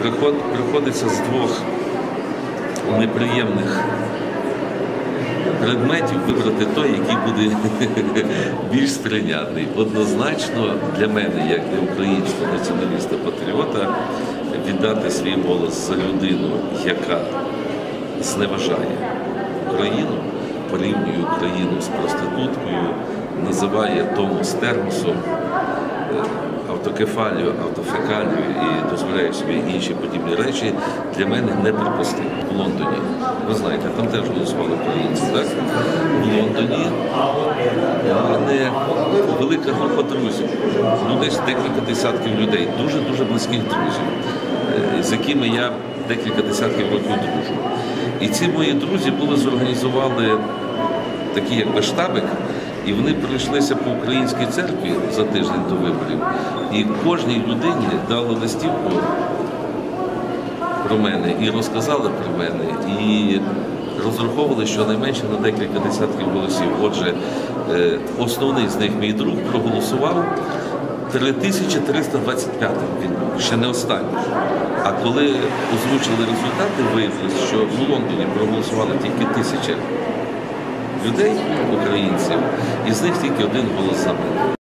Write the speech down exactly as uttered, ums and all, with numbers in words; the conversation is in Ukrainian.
приходиться з двох неприємних предметів вибрати той, який буде більш сприйнятний. Однозначно для мене, як для українського націоналіста-патріота, віддати свій голос за людину, яка зневажає Україну, порівнює Україну з проституткою, називає тому з термосом, автокефалію, автофекалію і дозволяє собі інші подібні речі, для мене неприпустимо. В Лондоні, ви знаєте, там теж голосували українці, так? В Лондоні у мене велика група друзів, ну десь декілька десятків людей, дуже-дуже близьких друзів, з якими я декілька десятків років дружу. І ці мої друзі були зорганізували такі якби штабик, і вони прийшлися по українській церкві за тиждень до виборів, і кожній людині дали листівку про мене, і розказали про мене, і розраховували, що найменше на декілька десятків голосів. Отже, основний з них, мій друг, проголосував три тисячі триста двадцять п'ятим, він ще не останній. А коли озвучили результати, виявилось, що в Лондоні проголосували тільки тисяча людей, українців, і з них тільки один голос за мене.